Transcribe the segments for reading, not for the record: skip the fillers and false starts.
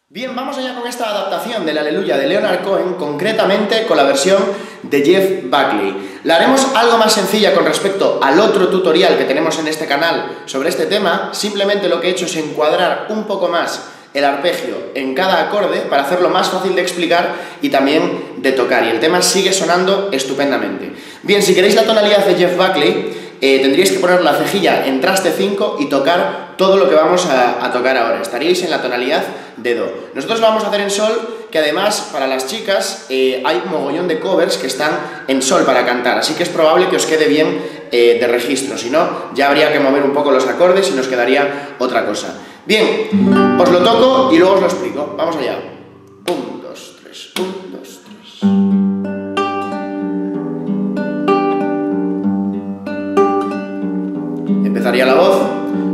Bien, vamos allá con esta adaptación del Aleluya de Leonard Cohen, concretamente con la versión de Jeff Buckley. La haremos algo más sencilla con respecto al otro tutorial que tenemos en este canal sobre este tema. Simplemente lo que he hecho es encuadrar un poco más el arpegio en cada acorde para hacerlo más fácil de explicar y también de tocar, y el tema sigue sonando estupendamente. Bien, si queréis la tonalidad de Jeff Buckley, tendríais que poner la cejilla en traste 5 y tocar todo lo que vamos a tocar ahora. Estaríais en la tonalidad de Do. Nosotros lo vamos a hacer en Sol, que además para las chicas hay un mogollón de covers que están en Sol para cantar, así que es probable que os quede bien de registro, si no ya habría que mover un poco los acordes y nos quedaría otra cosa. Bien, os lo toco y luego os lo explico. Vamos allá. 1, 2, 3, 1, 2, 3. Empezaría la voz.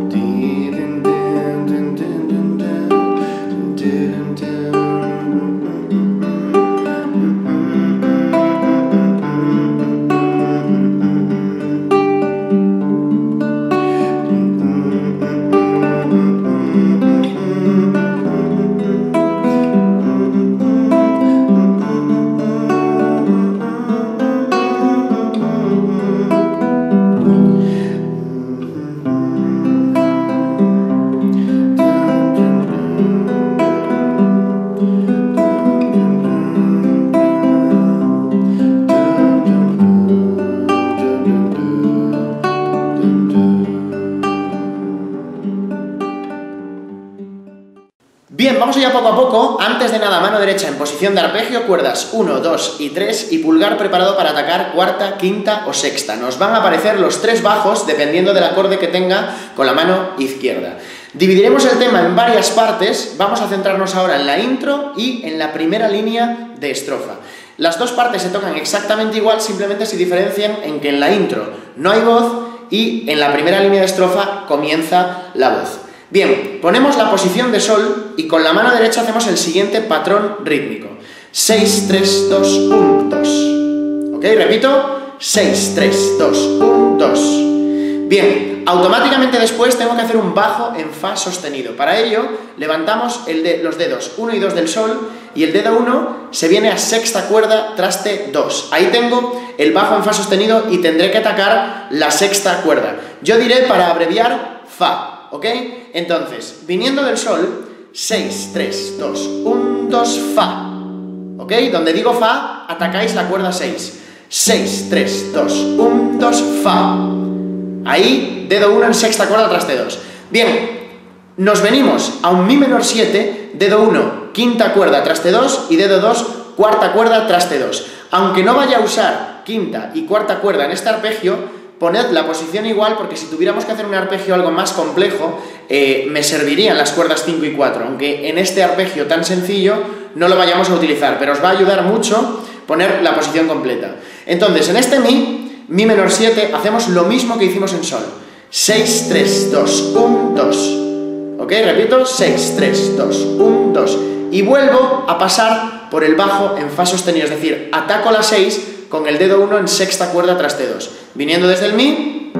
Bien, vamos allá poco a poco. Antes de nada, mano derecha en posición de arpegio, cuerdas 1, 2 y 3 y pulgar preparado para atacar cuarta, quinta o sexta. Nos van a aparecer los tres bajos dependiendo del acorde que tenga con la mano izquierda. Dividiremos el tema en varias partes. Vamos a centrarnos ahora en la intro y en la primera línea de estrofa. Las dos partes se tocan exactamente igual, simplemente se diferencian en que en la intro no hay voz y en la primera línea de estrofa comienza la voz. Bien, ponemos la posición de Sol y con la mano derecha hacemos el siguiente patrón rítmico. 6, 3, 2, 1, 2. ¿Ok? Repito. 6, 3, 2, 1, 2. Bien, automáticamente después tengo que hacer un bajo en Fa sostenido. Para ello, levantamos los dedos 1 y 2 del Sol y el dedo 1 se viene a sexta cuerda, traste 2. Ahí tengo el bajo en Fa sostenido y tendré que atacar la sexta cuerda. Yo diré, para abreviar, Fa. ¿Ok? Entonces, viniendo del Sol, 6, 3, 2, 1, 2, Fa. ¿Ok? Donde digo Fa, atacáis la cuerda 6. 6, 3, 2, 1, 2, Fa. Ahí, dedo 1 en sexta cuerda, traste 2. Bien, nos venimos a un Mi menor 7, dedo 1, quinta cuerda, traste 2, y dedo 2, cuarta cuerda, traste 2. Aunque no vaya a usar quinta y cuarta cuerda en este arpegio, poned la posición igual, porque si tuviéramos que hacer un arpegio algo más complejo, me servirían las cuerdas 5 y 4, aunque en este arpegio tan sencillo no lo vayamos a utilizar, pero os va a ayudar mucho poner la posición completa. Entonces, en este Mi menor 7, hacemos lo mismo que hicimos en Sol. 6, 3, 2, 1, 2. ¿Ok? Repito, 6, 3, 2, 1, 2. Y vuelvo a pasar por el bajo en Fa sostenido, es decir, ataco la 6 con el dedo 1 en sexta cuerda, traste 2. Viniendo desde el Mi,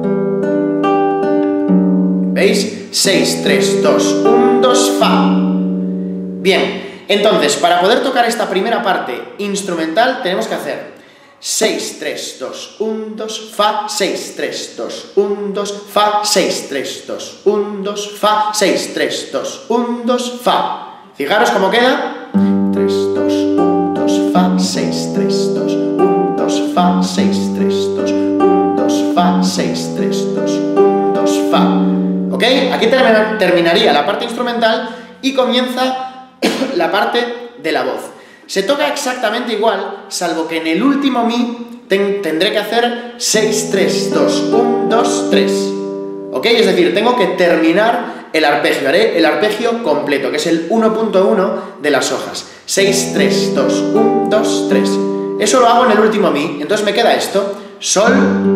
¿veis? 6, 3, 2, 1, 2, Fa. Bien, entonces, para poder tocar esta primera parte instrumental, tenemos que hacer 6, 3, 2, 1, 2, Fa, 6, 3, 2, 1, 2, Fa, 6, 3, 2, 1, 2, Fa, 6, 3, 2, 1, 2, Fa. Fijaros cómo queda. 3, 2, 1, 2, Fa, 6, 3, 2, 1, 2, Fa, 6, 3, 2, 1, 2, Fa, 6, 3, 2, 1, 2, Fa. ¿Ok? Aquí terminaría la parte instrumental y comienza la parte de la voz. Se toca exactamente igual, salvo que en el último Mi tendré que hacer 6, 3, 2, 1, 2, 3. ¿Ok? Es decir, tengo que terminar el arpegio. Haré el arpegio completo, que es el 1.1 de las hojas. 6, 3, 2, 1, 2, 3. Eso lo hago en el último Mi. Entonces me queda esto. Sol,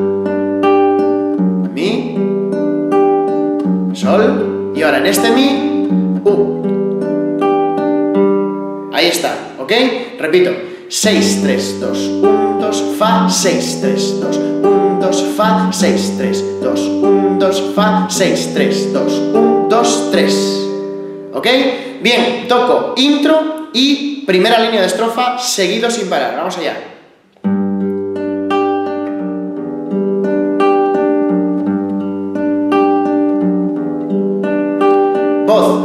Mi, Sol, y ahora en este Mi, Ahí está, ¿ok? Repito, 6, 3, 2, 1, 2, Fa, 6, 3, 2, 1, 2, Fa, 6, 3, 2, 1, 2, Fa, 6, 3, 2, 1, 2, 3. ¿Ok? Bien, toco intro y primera línea de estrofa seguido sin parar. Vamos allá. Voz.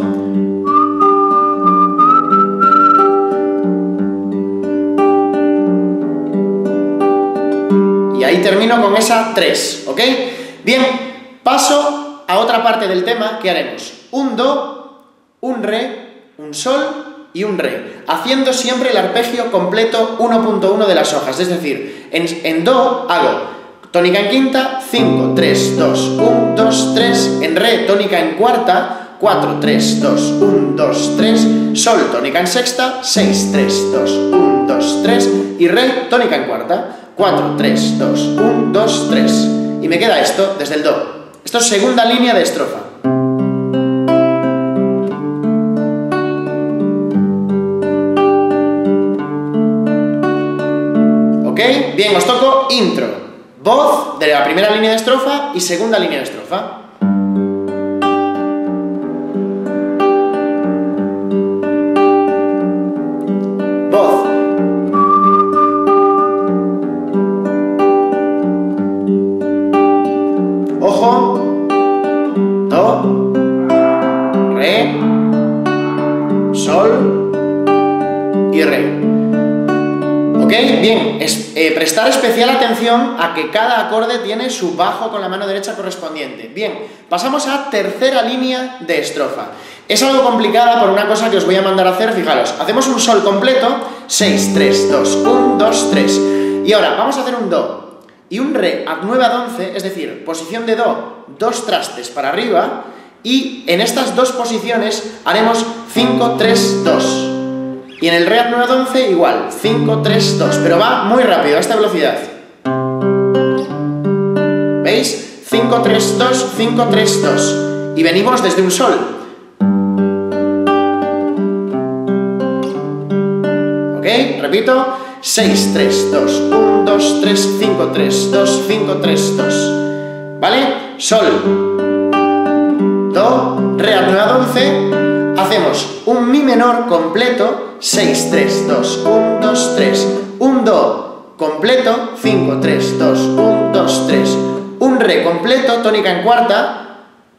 Y ahí termino con esa 3, ¿ok? Bien, paso a otra parte del tema que haremos. Un do, un re, un sol y un re, haciendo siempre el arpegio completo 1.1 de las hojas. Es decir, en do hago tónica en quinta, 5, 3, 2, 1, 2, 3, en re tónica en cuarta, 4, 3, 2, 1, 2, 3, sol tónica en sexta, 6, 3, 2, 1, 2, 3 y re tónica en cuarta, 4, 3, 2, 1, 2, 3. Y me queda esto desde el do. Esto es segunda línea de estrofa. ¿Ok? Bien, os toco intro. Voz de la primera línea de estrofa y segunda línea de estrofa. Voz. Ojo. Do. Re. Sol. Y re. ¿Ok? Bien, prestar especial atención a que cada acorde tiene su bajo con la mano derecha correspondiente. Bien, pasamos a tercera línea de estrofa. Es algo complicada por una cosa que os voy a mandar a hacer, fijaros. Hacemos un sol completo, 6, 3, 2, 1, 2, 3. Y ahora vamos a hacer un do y un re a 9 a 11, es decir, posición de do, 2 trastes para arriba, y en estas dos posiciones haremos 5, 3, 2. Y en el re a 9 a 11 igual, 5, 3, 2, pero va muy rápido a esta velocidad. ¿Veis? 5, 3, 2, 5, 3, 2. Y venimos desde un sol. ¿Ok? Repito. 6, 3, 2, 1, 2, 3, 5, 3, 2, 5, 3, 2. ¿Vale? Sol. Do, re a 9 a 11. Hacemos un mi menor completo, 6, 3, 2, 1, 2, 3. Un do completo, 5, 3, 2, 1, 2, 3. Un re completo, tónica en cuarta.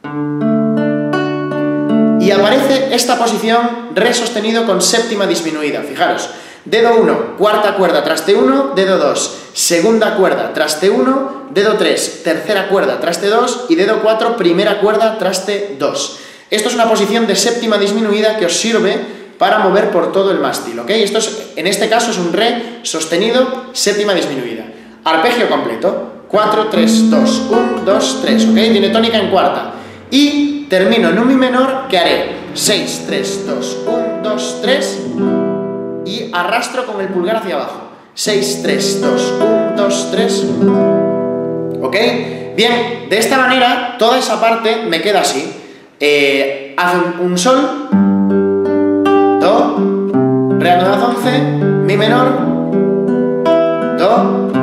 Y aparece esta posición re sostenido con séptima disminuida. Fijaros, dedo 1, cuarta cuerda, traste 1, dedo 2, segunda cuerda, traste 1, dedo 3, tercera cuerda, traste 2 y dedo 4, primera cuerda, traste 2. Esto es una posición de séptima disminuida que os sirve para mover por todo el mástil, ¿ok? Esto es, en este caso es un re sostenido, séptima disminuida. Arpegio completo, 4, 3, 2, 1, 2, 3, ¿ok? Tiene tónica en cuarta. Y termino en un mi menor que haré 6, 3, 2, 1, 2, 3 y arrastro con el pulgar hacia abajo. 6, 3, 2, 1, 2, 3. ¿Ok? Bien, de esta manera toda esa parte me queda así. Hace un sol, do, re a 9 a 11, mi menor, do,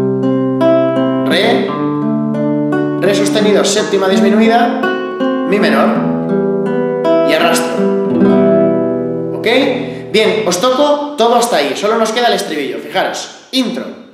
re sostenido, séptima disminuida, mi menor y arrastro. ¿Ok? Bien, os toco todo hasta ahí, solo nos queda el estribillo, fijaros. Intro.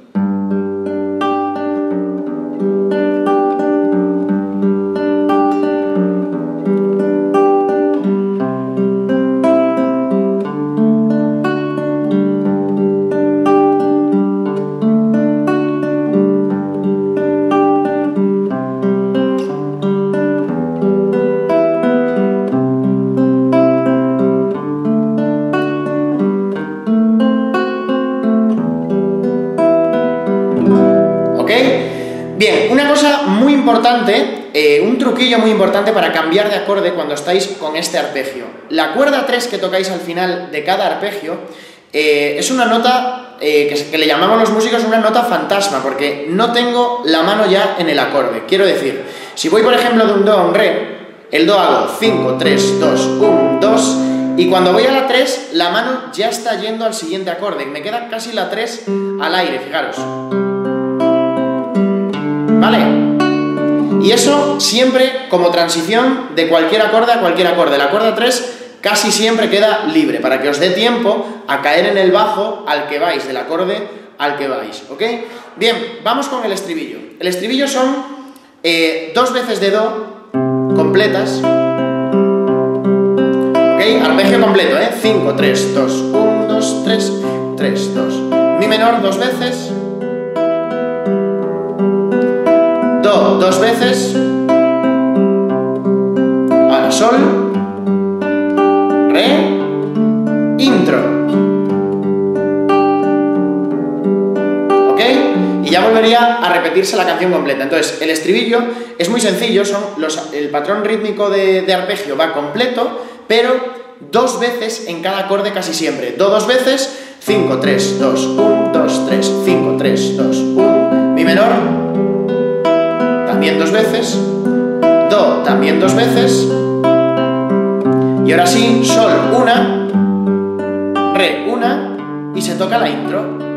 Bien, una cosa muy importante, un truquillo muy importante para cambiar de acorde cuando estáis con este arpegio. La cuerda 3 que tocáis al final de cada arpegio es una nota que le llamamos los músicos una nota fantasma, porque no tengo la mano ya en el acorde. Quiero decir, si voy por ejemplo de un do a un re, el do hago 5, 3, 2, 1, 2, y cuando voy a la 3, la mano ya está yendo al siguiente acorde, me queda casi la 3 al aire, fijaros. ¿Vale? Y eso siempre como transición de cualquier acorde a cualquier acorde. La cuerda 3 casi siempre queda libre, para que os dé tiempo a caer en el bajo al que vais, del acorde al que vais, ¿ok? Bien, vamos con el estribillo. El estribillo son 2 veces de do completas, ¿ok? Arpegio completo, 5, 3, 2, 1, 2, 3, 3, 2. Mi menor 2 veces, do 2 veces, ahora sol, re, intro, ¿ok? Y ya volvería a repetirse la canción completa. Entonces, el estribillo es muy sencillo, el patrón rítmico de arpegio va completo, pero 2 veces en cada acorde casi siempre. Do 2 veces, 5, 3, 2, 1, 2, 3, 5, 3, 2, 1. Mi menor, también 2 veces. Do, también 2 veces. Y ahora sí, sol, una. Re, una. Y se toca la intro.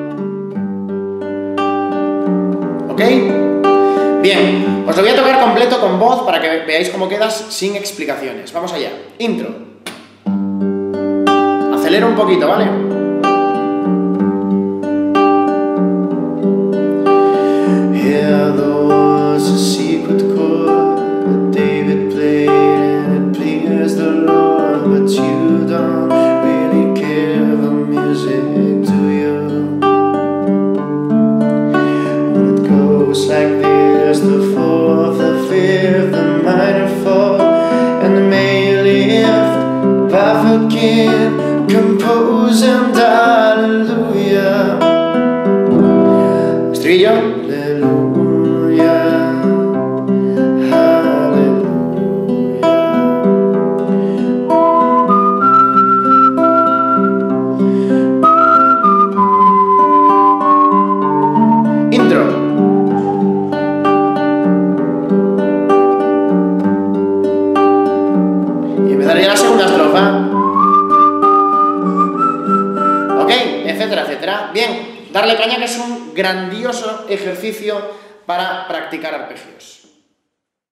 ¿Ok? Bien, os lo voy a tocar completo con voz para que veáis cómo quedas sin explicaciones. Vamos allá. Intro. Acelero un poquito, ¿vale? Yeah, there was a secret chord that David played and it pleased the Lord, but you don't really care for music, do you? When it goes like this, the fourth, the fifth, the minor fall, and the may lift, perfect king, compose and hallelujah. Estribillo. La segunda estrofa. Ok, etcétera, etcétera. Bien, darle caña, que es un grandioso ejercicio para practicar arpegios.